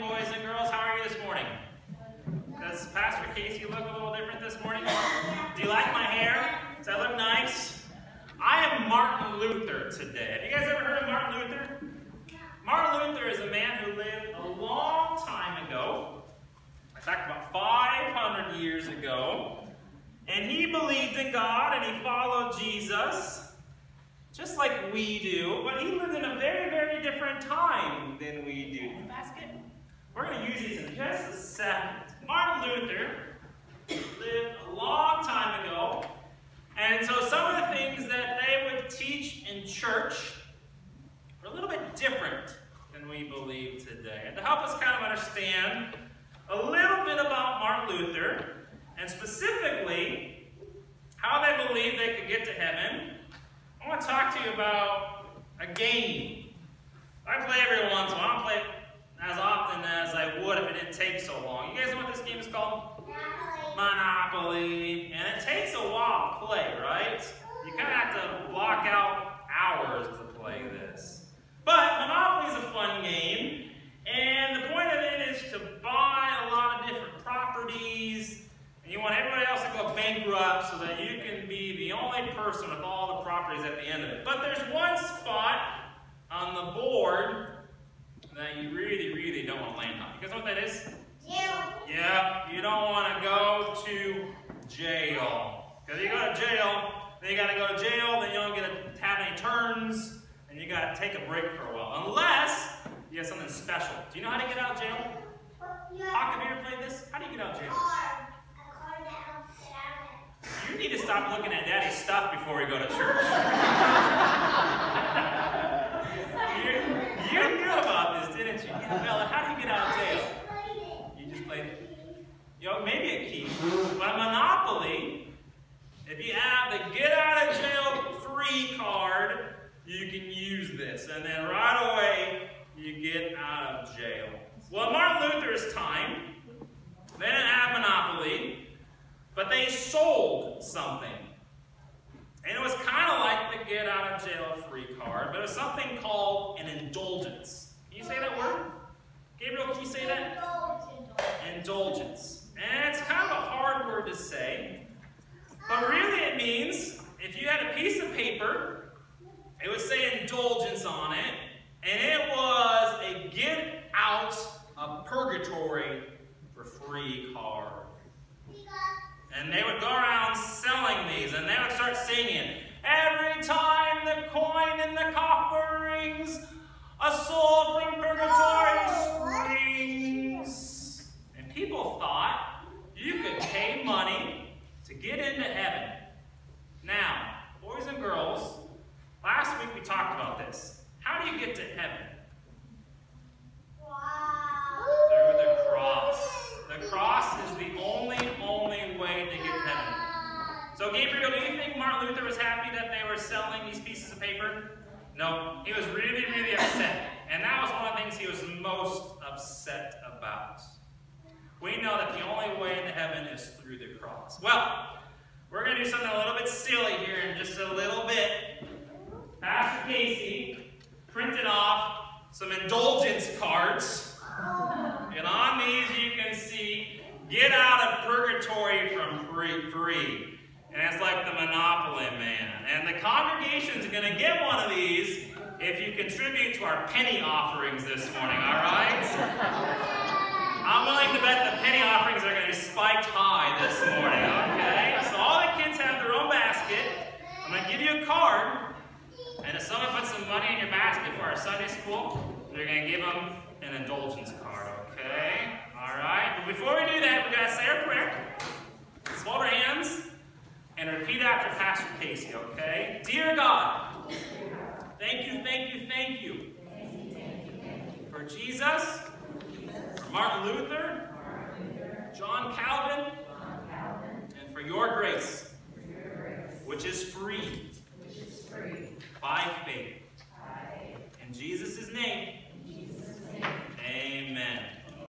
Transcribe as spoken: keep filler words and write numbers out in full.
boys and girls. How are you this morning? Does Pastor Casey look a little different this morning? Do you like my hair? Does that look nice? I am Martin Luther today. Have you guys ever heard of Martin Luther? Martin Luther is a man who lived a long time ago. In fact, about five hundred years ago. And he believed in God and he followed Jesus, just like we do. But he lived in a very, very different time than we do. In the basket? We're going to use these in just a second. Martin Luther lived a long time ago. And so some of the things that they would teach in church are a little bit different than we believe today. And to help us kind of understand a little bit about Martin Luther, and specifically how they believe they could get to heaven, I want to talk to you about a game. I play every once in a while. I don't play it as often as I would if it didn't take so long. You guys know what this game is called? Monopoly. Monopoly. And it takes a while to play, right? You kind of have to block out hours to play this. But Monopoly is a fun game. And the point of it is to buy a lot of different properties. And you want everybody else to go bankrupt so that you can be the only person with all the properties at the end of it. But there's one spot on the board that you really, really don't want to land on. You guys know what that is? Jail. Yeah, you don't want to go to jail. Because you go to jail, then you got to go to jail, then you don't get to have any turns, and you got to take a break for a while. Unless you have something special. Do you know how to get out of jail? Hawk, have you ever played this? How do you get out of jail? You need to stop looking at Daddy's stuff before we go to church. you, you knew about this, didn't you? Yeah, Bella, how do you get out of jail? You just played it? You know, maybe a key. But a Monopoly, if you have the get out of jail free card, you can use this. And then right away, you get out of jail. Well, in Martin Luther's time, they didn't have Monopoly, but they sold something. And it was kind of like the get out of jail free card, but it was something called an indulgence. Can you say that word? Gabriel, can you say that? Indulgence. Indulgence. And it's kind of a hard word to say, but really it means if you had a piece of paper, it would say indulgence on it, and it was a get out of purgatory for free card. And they would go around selling these, and they would start singing, every time the coin in the coffer rings, a soul from purgatory springs. And people thought you could pay money to get into heaven. Now, boys and girls, last week we talked about this. How do you get to heaven? Wow. Through the cross. The cross is the only, only way to get to heaven. So Gabriel, do you think Martin Luther was happy that they were selling these pieces of paper? No, he was really, really upset. And that was one of the things he was most upset about. We know that the only way into heaven is through the cross. Well, we're going to do something a little bit silly here in just a little bit. Pastor Casey printed off some indulgence cards. And on these you can see, get out of purgatory from free. free. And it's like the Monopoly man. And the congregation's going to get one of these if you contribute to our penny offerings this morning, all right? I'm willing to bet the penny offerings are going to be spiked high this morning, okay? So all the kids have their own basket. I'm going to give you a card. And if someone puts some money in your basket for our Sunday school, you're going to give them an indulgence card, okay? All right? But before we do that, we've got to say our prayer. Let's hold our hands and repeat after Pastor Casey, okay? Dear God, thank you, thank you, thank you for Jesus, for Martin Luther, John Calvin, and for your grace, which is free by faith. In Jesus' name.